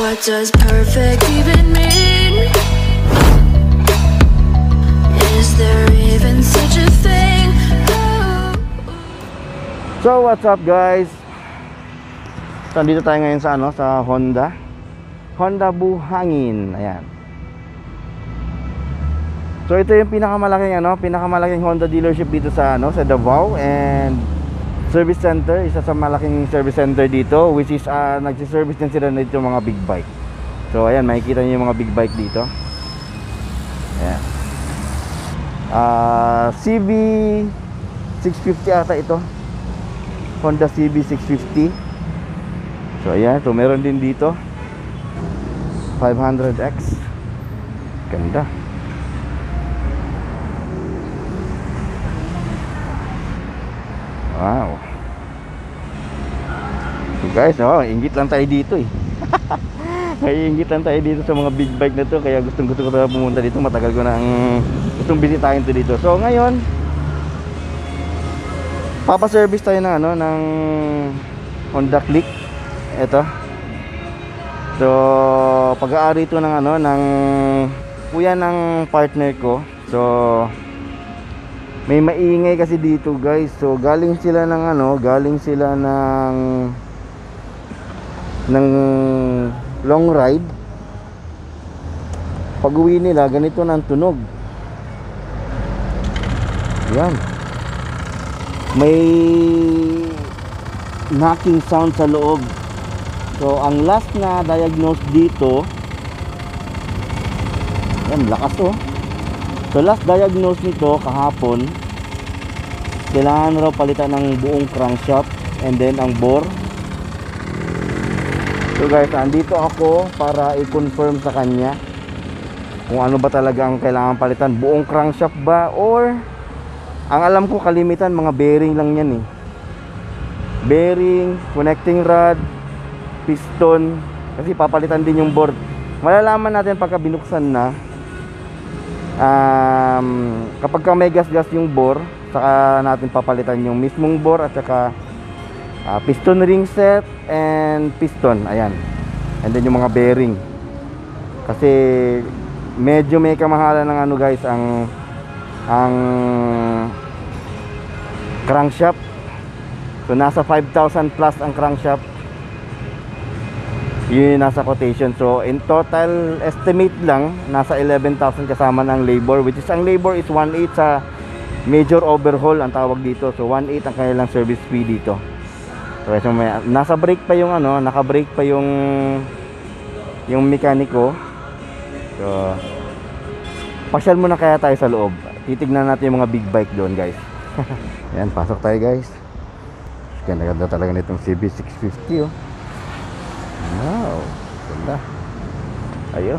What does perfect even mean? Is there even such a thing? So what's up guys? So dito tayo ngayon sa sa Honda Buhangin. Ayan. So ito yung pinakamalaking Honda dealership dito sa sa Davao, and service center, isa sa malaking service center dito, which is nagsi-service din sila nito mga big bike. So ayan, makikita niyo yung mga big bike dito. Ayan. CB 650 ata ito. Honda CB 650. So ayan, so meron din dito 500X. Ganda. Wow. So guys, inggit lang tayo dito eh. Ay, inggit lang tayo dito sa mga big bike na to, kaya gusto ko talaga pumunta dito. Matagal ko nang gustong bisitahin to dito. So ngayon, papa-service tayo ng Honda Click. Ito. So pag-aari ito ng kuya ng partner ko. So may maingay kasi dito guys. So galing sila ng long ride. Pag uwi nila, ganito ng tunog. Yan. May knocking sound sa loob. So ang last na diagnose dito, yan, lakas to. So last diagnose nito kahapon, kailangan raw palitan ng buong crankshaft and then ang bore. So guys, andito ako para i-confirm sa kanya kung ano ba talaga ang kailangan palitan, buong crankshaft ba, or ang alam ko kalimitan mga bearing lang yan eh. Bearing, connecting rod, piston, kasi papalitan din yung board. Malalaman natin pagka binuksan na. Kapag may gas-gas yung bore, saka natin papalitan yung mismong bore at saka piston ring set and piston, ayan, and then yung mga bearing, kasi medyo may kamahalan ng guys ang crankshaft. So nasa 5,000 plus ang crankshaft, yun nasa quotation. So in total estimate lang nasa 11,000 kasama ng labor, which is ang labor is 1/8 sa major overhaul ang tawag dito. So 1/8 ang kanilang service fee dito. So may, nasa brake pa yung naka-brake pa yung mekaniko. So pasyal muna kaya tayo sa loob. Titignan natin yung mga big bike doon guys. Yan, pasok tayo guys. Ganda-ganda talaga nitong CB 650 oh. Wow, ganda. Ayo.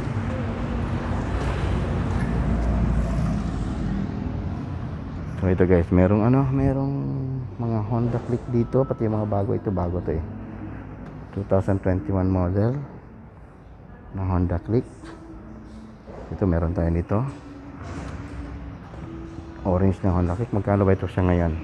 So ito guys, merong mga Honda Click dito, pati yung mga bago. Ito bago to eh, 2021 model na Honda Click. Ito meron tayo nito, orange na Honda Click. Magkano ba ito siya ngayon?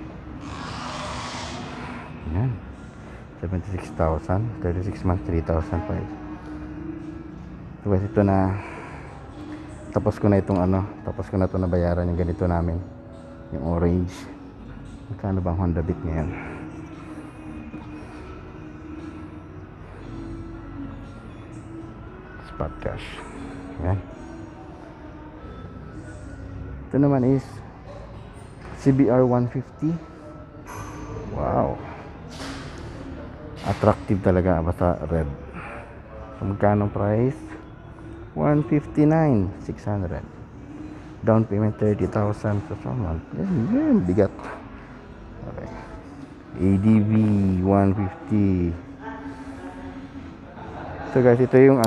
Yan, 76,000, 36 months, 3,005. So guys, ito na, tapos ko na itong nabayaran yung ganito namin, yung orange. Magkano bang Honda Beat ngayon? Spot cash. Yan. Ito naman is CBR 150. Wow, attractive talaga, basta red. So magkano price? 159,600. Down payment 30,000 sa month. Yan, bigat. Okay. ADV 150. So guys, ito yung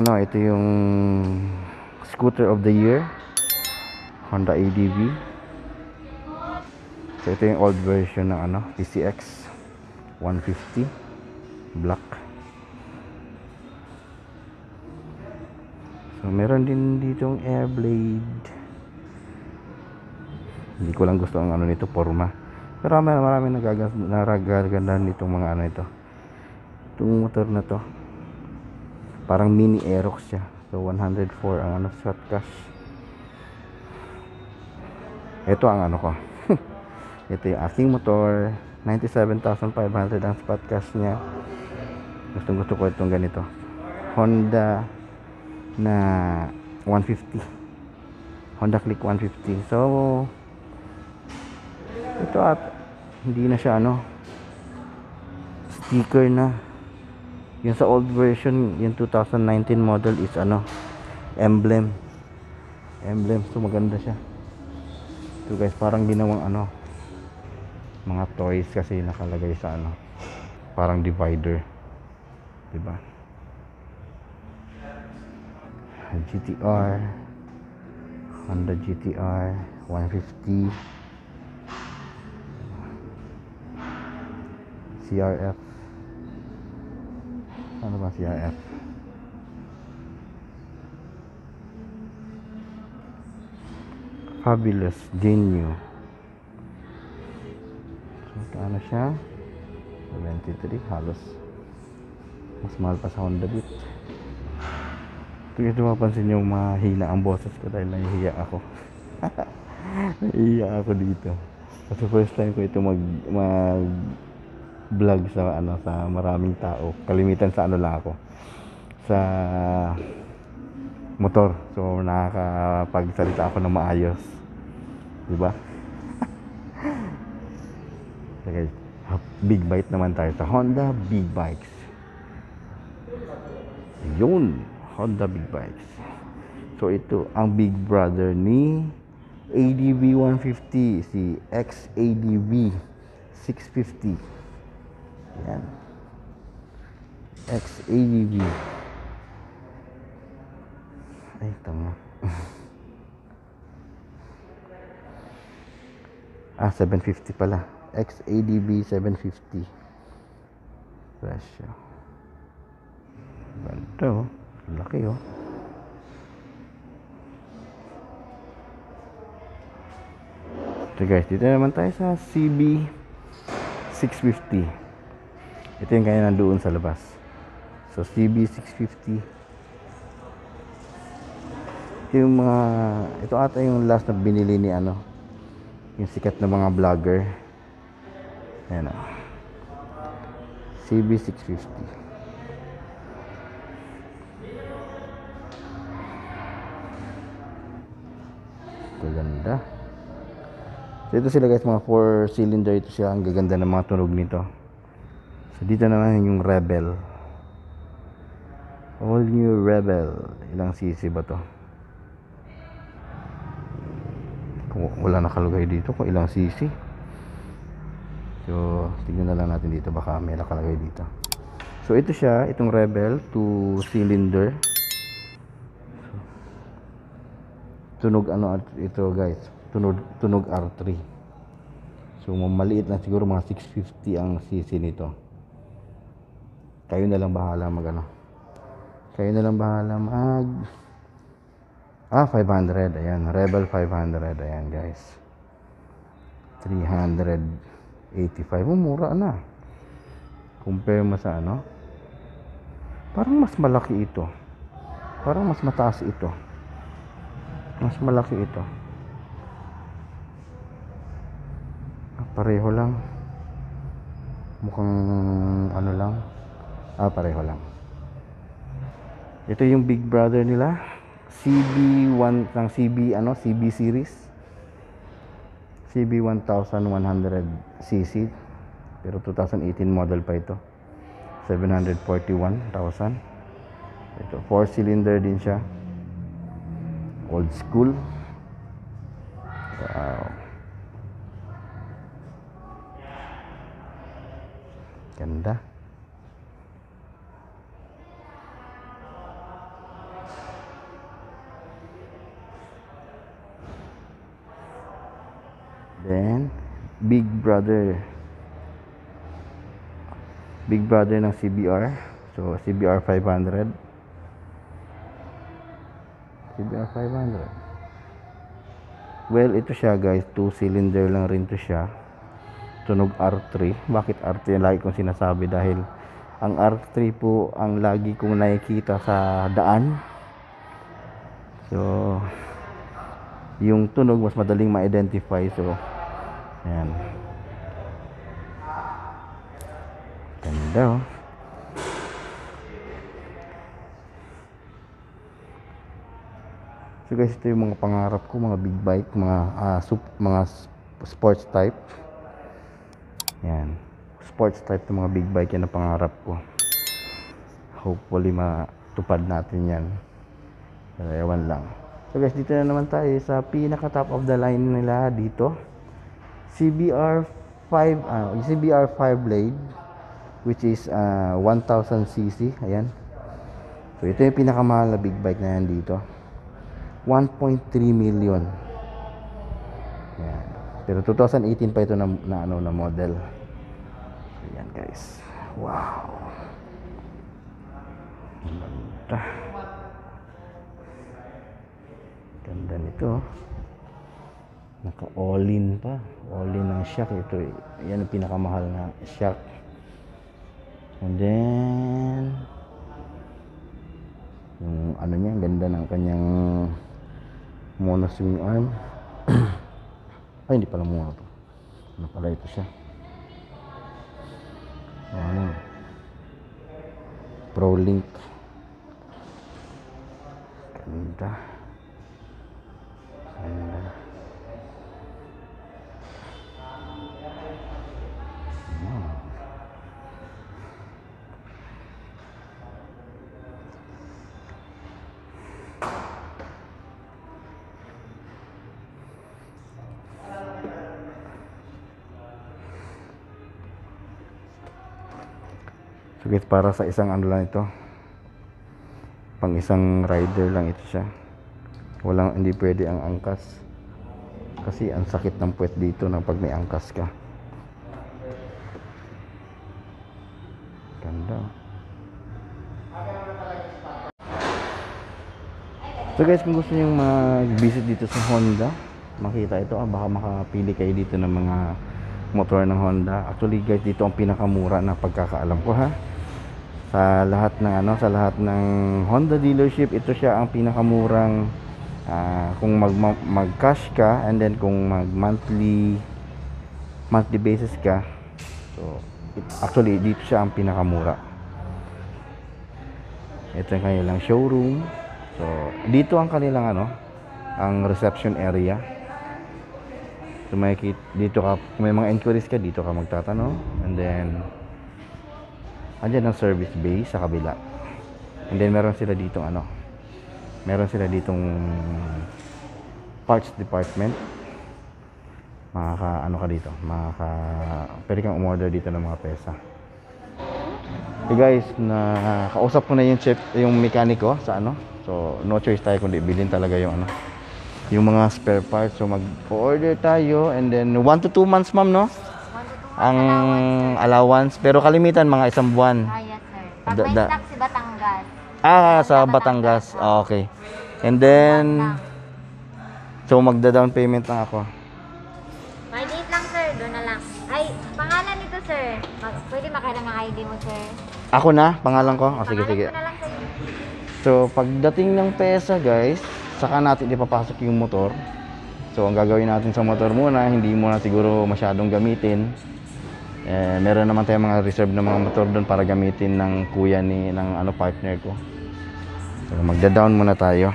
scooter of the year, Honda ADV. So ito yung old version ng PCX 150 black. So meron din ditong Airblade. Hindi ko lang gusto ang nito, forma. Pero marami nagaganda nitong mga ito. Itong motor na to. Parang mini Aerox siya. So 104 ang ano, shot cash. Ito ang ano ko. Ito yung aking motor. 97,500 ang spot cash niya. Gustong gusto ko itong ganito. Honda na 150. Honda Click 150. So ito at hindi na siya ano, sticker na. Yung sa old version, yung 2019 model is ano, emblem. So maganda siya. Ito guys, parang ginawang ano, mga toys kasi nakalagay sa ano, parang divider, diba? GTR, Honda GTR 150, CRF. Ano ba CRF? Fabulous Genio. So, ano siya? 73, halos mas mahal pa sa Honda Beat. Ito mapansin nyo, mahina ang boses ko dahil nahihiya ako. Nahihiya ako dito. Kasi first time ko ito mag vlog sa ano, sa maraming tao. Kalimitan sa ano lang ako, sa motor. So nakakapagsalita ako ng maayos, diba? Okay, big bike naman tayo sa Honda Big Bikes. Yun, Honda Big Bikes. So ito ang big brother ni ADV 150, si XADV 650. Yan, XADV. Ay, tama. 750 pala. XADV 750. Fresh siya. Ganda oh. Laki oh. So guys, dito naman tayo sa CB 650. Ito yung kaya nandoon sa labas. So CB 650. Ito yung mga, ito ata yung last na binili ni ano, yung sikat na mga vlogger. Ayan o, CB 650. Ito ganda. So ito sila guys, mga 4 cylinder. Ito siya, ang gaganda ng mga tunog nito. So dito naman yung Rebel, all new Rebel. Ilang cc ba to? Kung wala nakalagay dito kung ilang cc. So tignan na lang natin dito, baka may nakalagay dito. So ito siya, itong Rebel 2 cylinder. Tunog ano ito guys, tunog R3. So maliit lang siguro, mga 650 ang cc nito. Kayo na lang bahala mag ano. Kayo na lang bahala mag 500. Ayan, Rebel 500. Ayan guys, 385. Mura na compare mo sa ano. Parang mas malaki ito, parang mas mataas ito, mas malaki ito. Pareho lang, mukhang ano lang. Pareho lang. Ito yung big brother nila, CB1 ng CB series, CB 1100cc, pero 2018 model pa ito. 741,000. Ito 4 cylinder din siya, old school. Wow, ganda. Then big brother ng CBR. So CBR 500. Well, ito siya guys, 2 cylinder lang rin to siya. Tunog R3. Bakit R3? Lagi kong sinasabi dahil Ang R3 po ang lagi kong nakikita sa daan. So, yung tunog mas madaling ma-identify. So, ayan. Ganda oh. So guys, ito yung mga pangarap ko, mga big bike, mga sports type. Yan. Sports type ng mga big bike, yan ang pangarap ko. Hopefully matupad natin yan. Pero ewan lang. So guys, dito na naman tayo sa pinaka top of the line nila dito. CBR 5 blade, which is 1000cc. Ayan. So ito yung pinakamahal na big bike na yan dito. 1.3 million. Yan. Pero 2018 pa ito na model. Ayan guys. Wow. Ganda. Ganda nito. Naka all-in pa. All-in ng shock. Ito, yan ang pinakamahal na shock. And then yung ano niya, ganda ng kanyang mono swing arm. Ay, hindi pala mono to. Ano pala ito siya? Ano? Pro Link. Ganda. Ganda. So guys, para sa isang ano lang ito, pang isang rider lang ito siya. Hindi pwede ang angkas kasi ang sakit ng puwet dito na pag may angkas ka. Ganda. So guys, kung gusto niyo mag-visit dito sa Honda, makita ito, baka makapili kayo dito ng mga motor ng Honda. Actually guys, dito ang pinakamura na pagkakaalam ko ha. Sa lahat ng Honda dealership, ito siya ang pinakamurang kung mag-cash ka, and then kung monthly basis ka. So actually dito siya ang pinakamura. Ito ang kanilang showroom. So dito ang kanilang ang reception area. So dito ka, kung may mga inquiries ka, dito ka magtatanong. And then andyan ang service bay sa kabila. And then meron sila ditong parts department. Pwede kang umorder dito ng mga pesa. Hey guys, kausap ko na yung mekaniko sa so no choice tayo kundi bilhin talaga yung mga spare parts. So mag-order tayo, and then 1 to 2 months ma'am, no? 1 to 2 months Ang allowance, pero kalimitan mga isang buwan. yes sir. Pag may stock si Batangas. Sa Batangas. Okay. And then so magda-down payment lang ako. May date lang sir, doon na lang. Ay, pangalan nito sir. Pwede makialam ang ID mo sir. Ako na, pangalan ko. Sige. Pangalan ko na lang sir. So pagdating ng pesa guys, saka natin ipapasok yung motor. So ang gagawin natin sa motor muna, hindi muna siguro masyadong gamitin. Meron naman tayong mga reserve na mga motor doon para gamitin ng kuya ng partner ko. So magda-down muna tayo.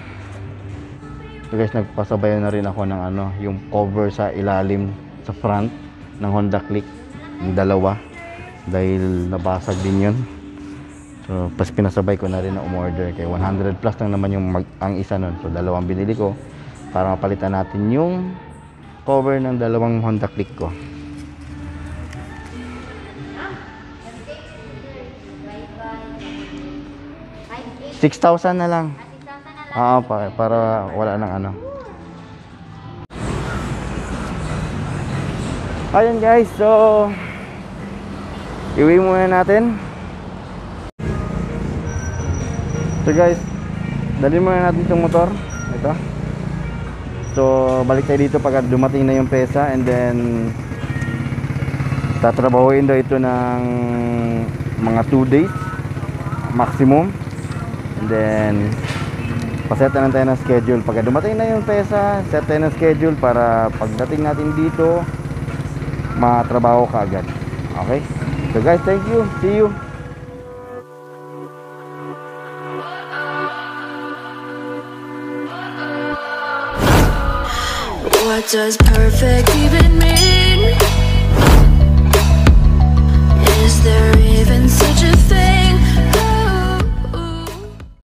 So guys, nagpasabayan na rin ako ng yung cover sa ilalim sa front ng Honda Click, yung dalawa, dahil nabasag din yun. So pas pinasabay ko na rin na umorder, kay 100 plus lang naman ang isa nun. So dalawang binili ko para mapalitan natin yung cover ng dalawang Honda Click ko. 6,000 na lang. 6,000 na lang. Para wala nang Ayun guys, so iwi muna natin. So guys, dalhin muna natin itong motor. Ito. So balik tayo dito pag dumating na yung pesa, and then tatrabahuin daw ito ng mga 2 days maximum. And then paset na lang tayo ng schedule. Pagka dumating na yung pesa, set tayo ng schedule para pagdating natin dito matrabaho ka agad. Okay? So guys, thank you. See you. What does perfect even mean? Is there even such a thing?